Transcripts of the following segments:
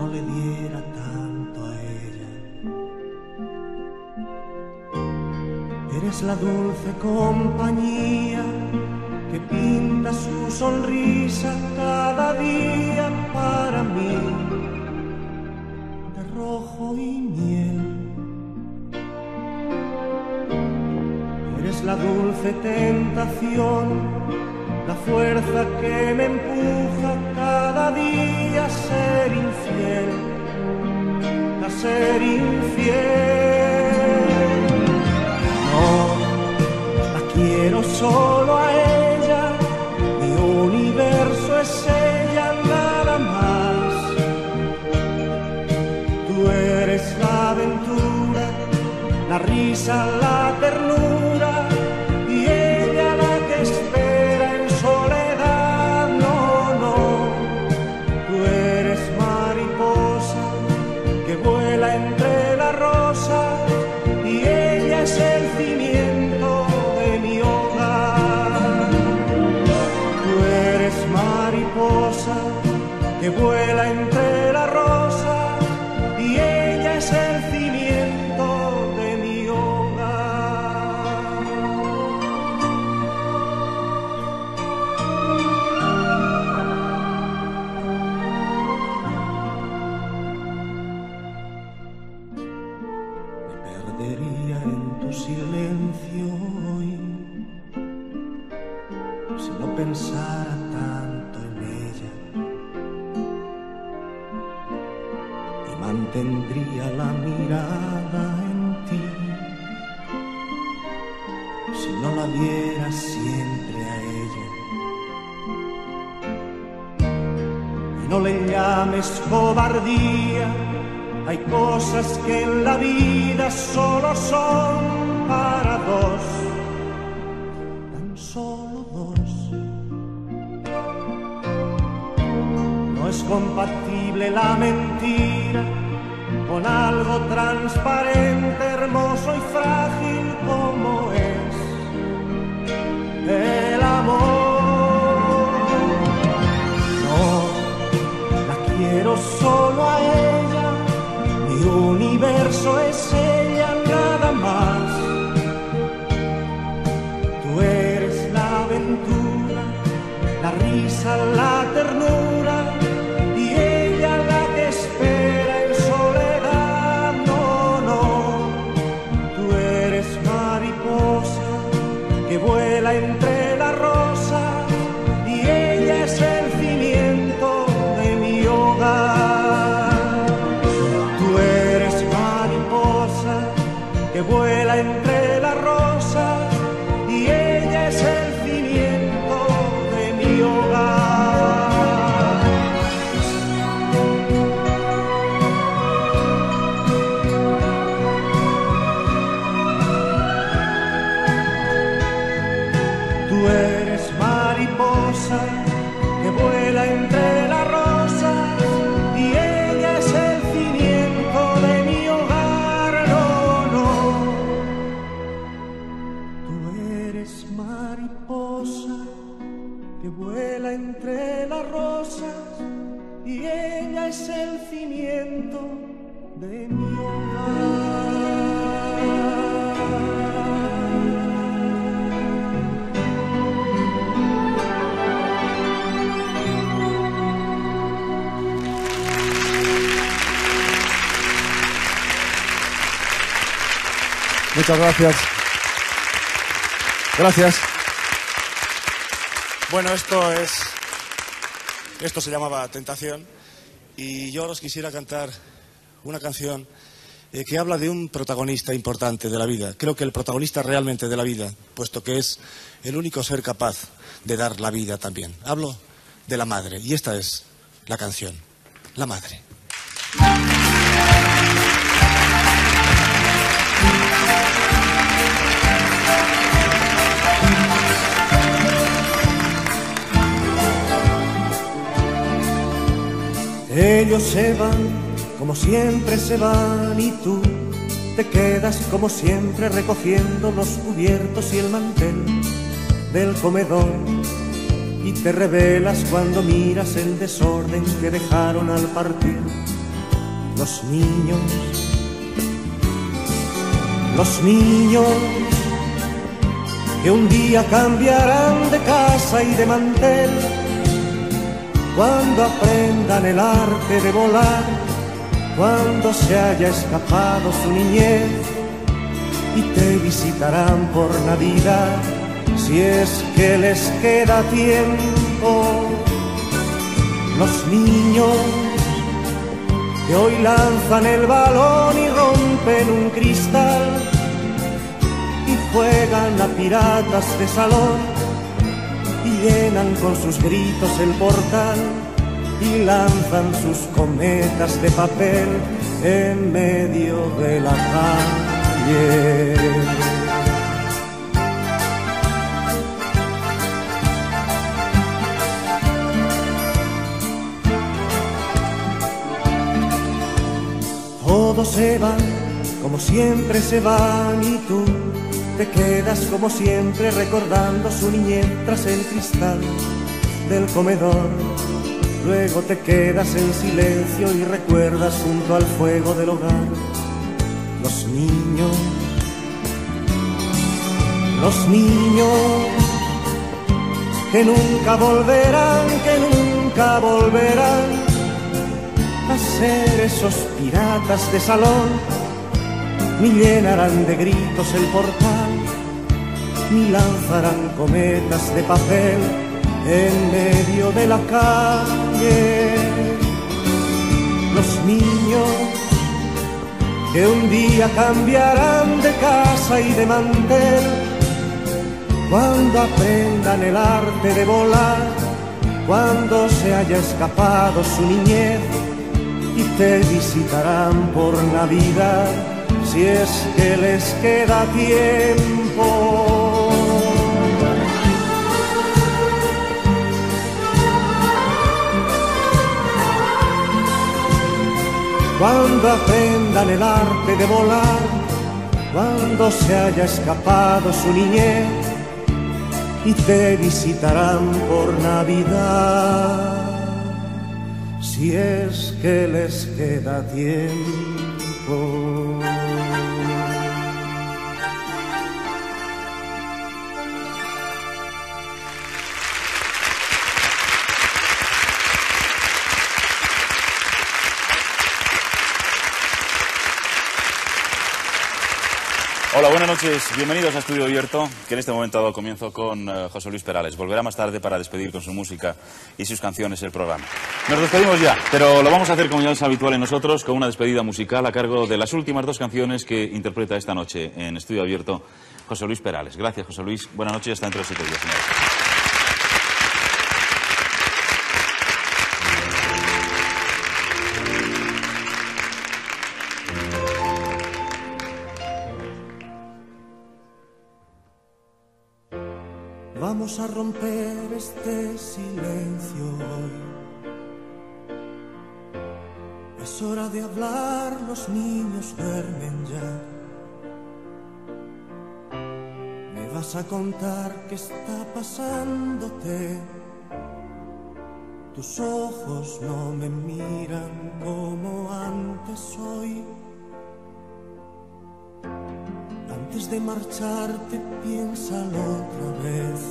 le diera tanto a ella. Eres la dulce compañía que pinta su sonrisa cada día para mí, de rojo y miel. Eres la dulce tentación, la fuerza que me empuja cada día a ser infiel, a ser infiel. No, la quiero solo a ella, mi universo es ella, nada más. Tú eres la aventura, la risa, la ternura, y ella la que espera en soledad. No, no, tú eres mariposa que vuela entre las rosas, y ella es el cimiento de mi hogar. Tú eres mariposa que vuela entre las rosas, y ella es el cimiento de mi hogar. Me perdería en tu silencio hoy si no pensara tanto en ella, y mantendría la mirada en ti si no la viera siempre a ella. Y no le llames cobardía, hay cosas que en la vida solo son para dos, tan solo dos. No es compatible la mentira con algo transparente, hermoso y frágil como es el amor. No, la quiero solo a ella, mi universo es ella, nada más. Tú eres la aventura, la risa, la ternura, y ella la que espera en soledad. No, no, tú eres mariposa que vuela entre las rosas, y ella es el cimiento de mi hogar. Tú eres mariposa que vuela entre las rosas, y ella es el cimiento de mi hogar. Tú eres mariposa que vuela entre las rosas, y ella es el cimiento de mi hogar. No, no, tú eres mariposa que vuela entre las rosas, y ella es el cimiento de mi hogar. Muchas gracias. Gracias. Bueno, esto se llamaba Tentación, y yo os quisiera cantar una canción que habla de un protagonista importante de la vida. Creo que el protagonista realmente de la vida, puesto que es el único ser capaz de dar la vida también. Hablo de la madre, y esta es la canción, La Madre. Ellos se van como siempre se van, y tú te quedas como siempre recogiendo los cubiertos y el mantel del comedor, y te revelas cuando miras el desorden que dejaron al partir Los niños que un día cambiarán de casa y de mantel, cuando aprendan el arte de volar, cuando se haya escapado su niñez, y te visitarán por Navidad, si es que les queda tiempo. Los niños que hoy lanzan el balón y rompen un cristal y juegan a piratas de salón y llenan con sus gritos el portal y lanzan sus cometas de papel en medio de la calle. Todos se van, como siempre se van, y tú te quedas como siempre recordando su niñez tras el cristal del comedor. Luego te quedas en silencio y recuerdas junto al fuego del hogar. Los niños que nunca volverán a ser esos piratas de salón, ni llenarán de gritos el portal, ni lanzarán cometas de papel en medio de la calle. Los niños que un día cambiarán de casa y de mantel, cuando aprendan el arte de volar, cuando se haya escapado su niñez, y te visitarán por Navidad, si es que les queda tiempo. Cuando aprendan el arte de volar, cuando se haya escapado su niñez, y te visitarán por Navidad, si es que les queda tiempo. Hola, buenas noches. Bienvenidos a Estudio Abierto, que en este momento ha dado comienzo con José Luis Perales. Volverá más tarde para despedir con su música y sus canciones el programa. Nos despedimos ya, pero lo vamos a hacer como ya es habitual en nosotros, con una despedida musical a cargo de las últimas dos canciones que interpreta esta noche en Estudio Abierto José Luis Perales. Gracias, José Luis. Buenas noches y hasta dentro de 7 días, señores. Vamos a romper este silencio hoy. Es hora de hablar, los niños duermen ya. Me vas a contar qué está pasándote. Tus ojos no me miran como antes hoy. Antes de marcharte, piénsalo otra vez.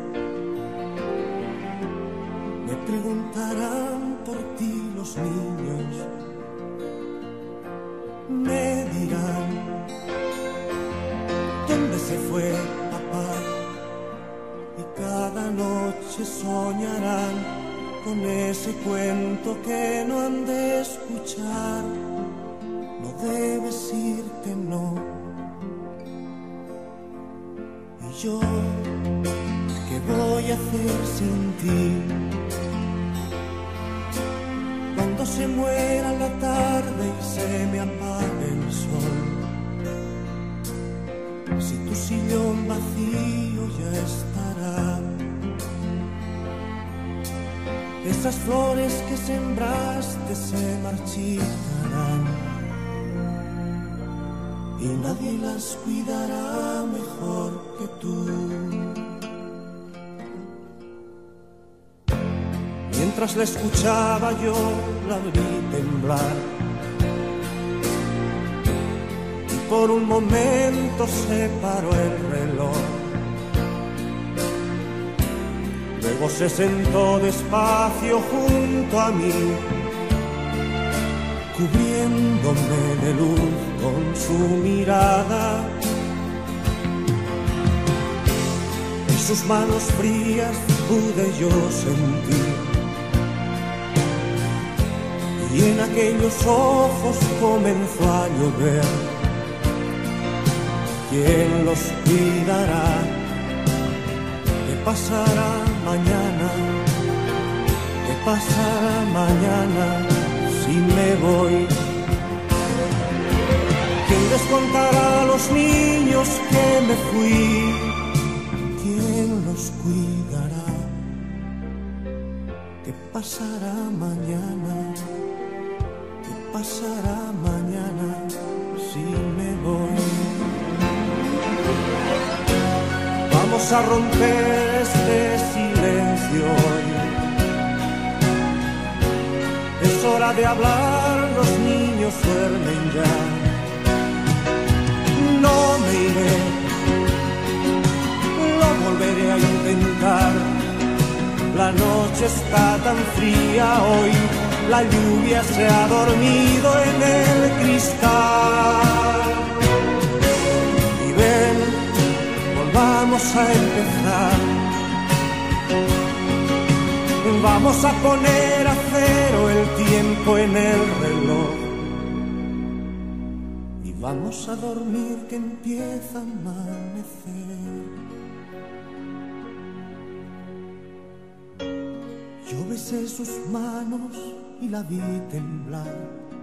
Me preguntarán por ti los niños. Me dirán, ¿dónde se fue papá? Y cada noche soñarán con ese cuento que no han de escuchar. No debes irte, no. Yo, ¿qué voy a hacer sin ti? Cuando se muera la tarde y se me apague el sol, si tu sillón vacío ya estará, esas flores que sembraste se marchitarán y nadie las cuidará mejor que tú. Mientras la escuchaba yo la vi temblar por un momento se paró el reloj. Luego se sentó despacio junto a mí, cubriéndome de luz con su mirada. En sus manos frías pude yo sentir, y en aquellos ojos comenzó a llover. ¿Quién los cuidará? ¿Qué pasará mañana? ¿Qué pasará mañana si me voy? ¿Quién les contará a los niños que me fui? ¿Quién los cuidará? ¿Qué pasará mañana? ¿Qué pasará mañana si me voy? Vamos a romper este silencio hoy. Es hora de hablar, los niños duermen ya. No me iré, lo volveré a intentar. La noche está tan fría hoy, la lluvia se ha dormido en el cristal. Y ven, volvamos a empezar. Vamos a poner a cero el tiempo en el reloj. Y vamos a dormir que empieza a amanecer. Yo besé sus manos y la vi temblar,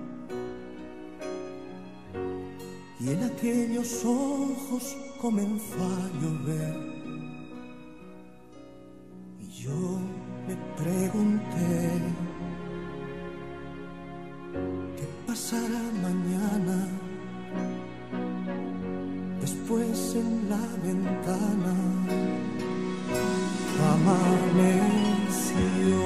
y en aquellos ojos comenzó a llover. Y yo me pregunté, ¿qué pasará mañana? Después en la ventana amaneció.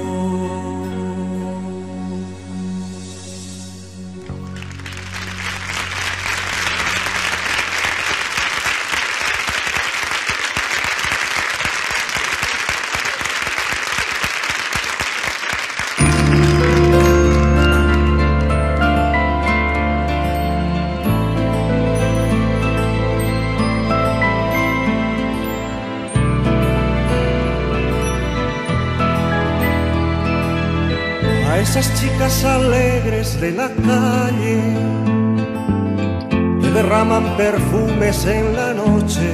Esas chicas alegres de la calle que derraman perfumes en la noche,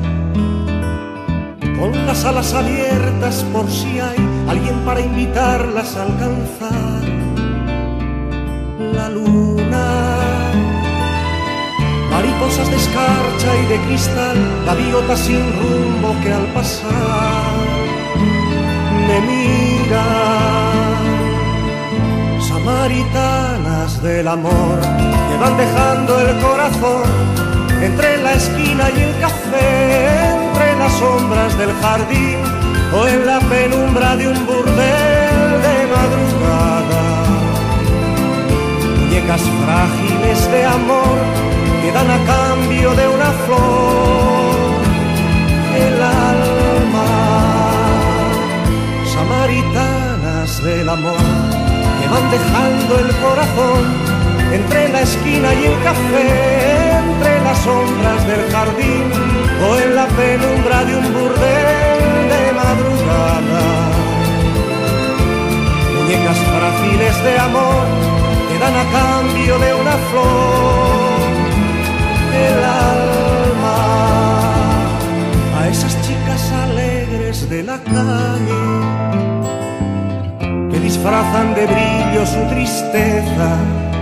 con las alas abiertas por si hay alguien para invitarlas a alcanzar la luna. Mariposas de escarcha y de cristal, gaviotas sin rumbo que al pasar me miran. Samaritanas del amor que van dejando el corazón entre la esquina y el café, entre las sombras del jardín o en la penumbra de un burdel de madrugada. Muñecas frágiles de amor que dan a cambio de una flor el alma. Samaritanas del amor que van dejando el corazón entre la esquina y el café, entre las sombras del jardín o en la penumbra de un burdel de madrugada. Muñecas frágiles de amor que dan a cambio de una flor el alma. A esas chicas alegres de la calle que disfrazan de brillo su tristeza,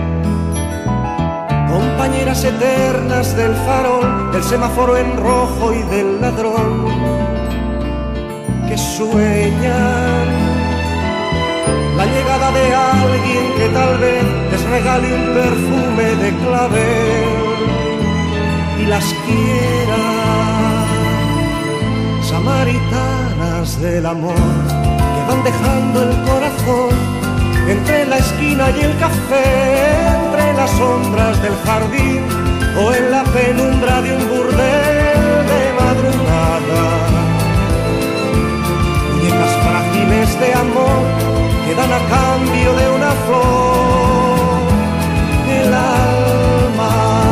compañeras eternas del farol, del semáforo en rojo y del ladrón, que sueñan la llegada de alguien que tal vez les regale un perfume de clavel y las quiera. Samaritanas del amor que van dejando el corazón entre la esquina y el café, entre las sombras del jardín o en la penumbra de un burdel de madrugada. Muñecas frágiles de amor que dan a cambio de una flor el alma.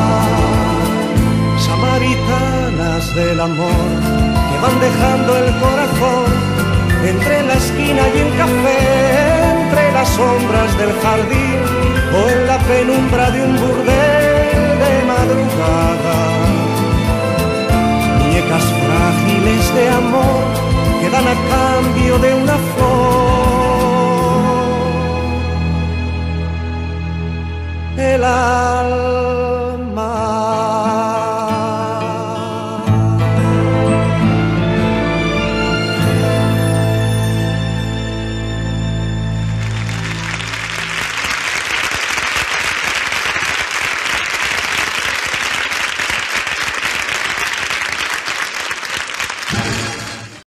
Samaritanas del amor que van dejando el corazón entre la esquina y el café, entre las sombras del jardín o en la penumbra de un burdel de madrugada. Muñecas frágiles de amor que dan a cambio de una flor